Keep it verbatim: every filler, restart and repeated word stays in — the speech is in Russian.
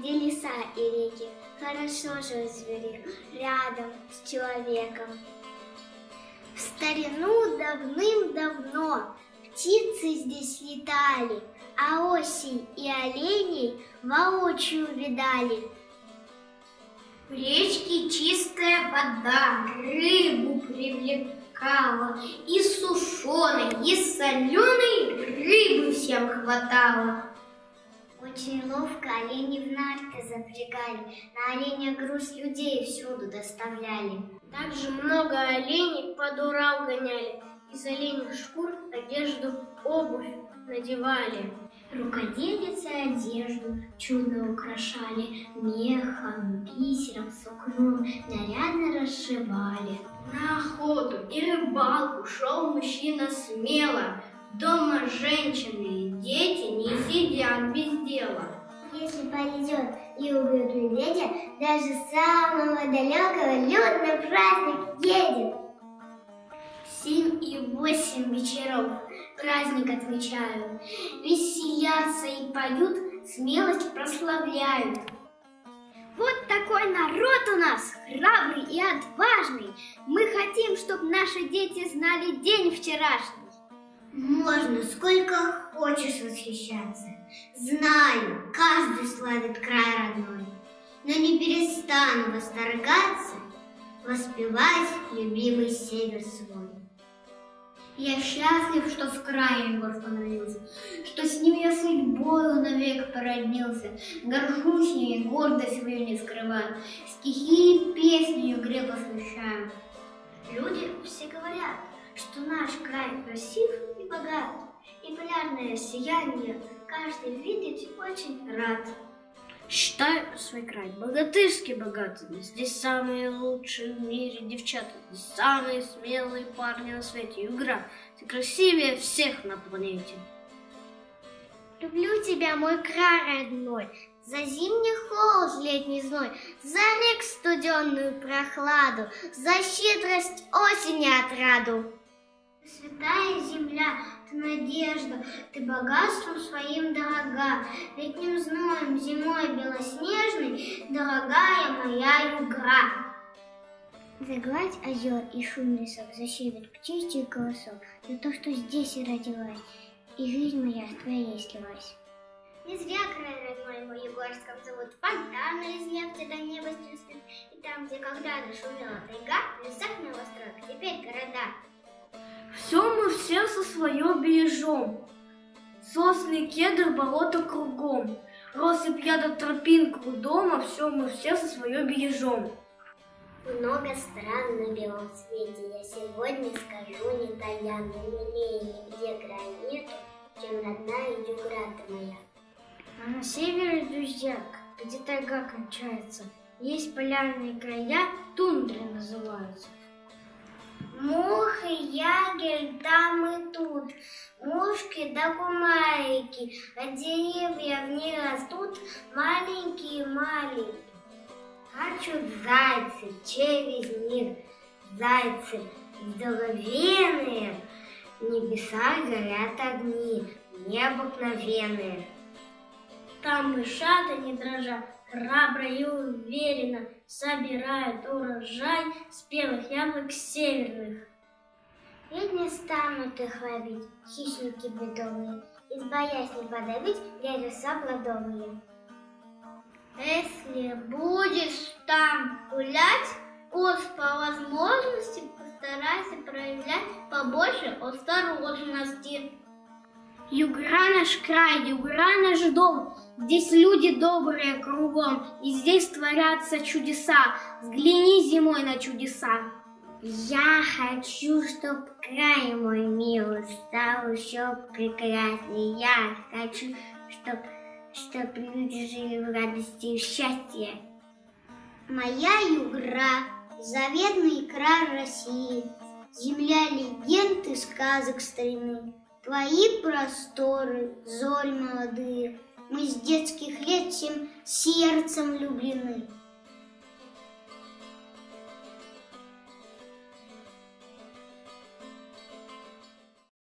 где леса и реки, хорошо жить зверю рядом с человеком. В старину давным-давно птицы здесь летали, а осень и оленей воочию видали. В речке чистая вода рыбу привлекала, и сушеной, и соленой рыбы всем хватало. Очень ловко олени в нарты запрягали, на оленя груз людей всюду доставляли. Также много оленей под Урал гоняли, из оленьих шкур одежду, обувь надевали. Рукоделицы одежду чудно украшали, мехом, бисером, сукном нарядно расшивали. На охоту и рыбалку шел мужчина смело. Дома женщины и дети не сидят без дела. Если повезет и убьет медведя, даже самого далекого люд на праздник едет. Семь и восемь вечеров праздник отмечают, веселятся и поют, смелость прославляют. Вот такой народ у нас, храбрый и отважный. Мы хотим, чтобы наши дети знали день вчерашний. Можно сколько хочешь восхищаться. Знаю, каждый славит край родной, но не перестану восторгаться, воспевать любимый север свой. Я счастлив, что в крае Егор становился, что с ним я судьбою навек породнился. Горжусь ей, гордость свою не скрываю, стихи и песню игре посвящаю. Люди все говорят, что наш край красив и богат, и полярное сияние каждый видеть очень рад. Считаю свой край богатырски богатым. Здесь самые лучшие в мире девчата, здесь самые смелые парни на свете. Югра, ты красивее всех на планете. Люблю тебя, мой край родной, за зимний холод, летний зной, за рек студенную прохладу, за щедрость осени отраду. Святая земля, ты надежда, ты богатством своим дорога, летним зноем, зимой белоснежной, дорогая моя Югра. За гладь озер и шум лесов защемит птичий голосок, за то, что здесь и родилась, и жизнь моя в твоей слилась. Не зря край родной мой Югорском зовут, фонтаны из нефти до неба стреснут, и там, где когда-то шумела тайга, в лесах новостроек, теперь города. Все мы все со свое бережем, сосны, кедр, болото кругом, россыпь яда тропинку дома, все мы все со свое бережем. Много стран на белом свете, я сегодня скажу не тая, но милее нигде края нету, чем родная Югра ты моя. А на севере, друзья, где тайга кончается, есть полярные края, тундры называются. Мух и ягель там и тут, мушки да кумарики, а деревья в них растут маленькие-маленькие. Скачут зайцы, через них зайцы здоровенные, в небесах горят огни, необыкновенные. Там мышата не дрожа, храбро и уверенно собирают урожай спелых яблок северных. Ведь не станут их ловить хищники бедовые, из боязни подавить деревца плодовые. Если будешь там гулять, уж по возможности постарайся проявлять побольше осторожности. Югра наш край, Югра наш дом, здесь люди добрые кругом, и здесь творятся чудеса. Взгляни зимой на чудеса. Я хочу, чтоб край мой милый стал еще прекраснее. Я хочу, чтоб, чтоб люди жили в радости и в счастье. Моя Югра, заветный край России, земля легенд и сказок старины. Твои просторы, зорь молодые, мы с детских лет всем сердцем влюблены.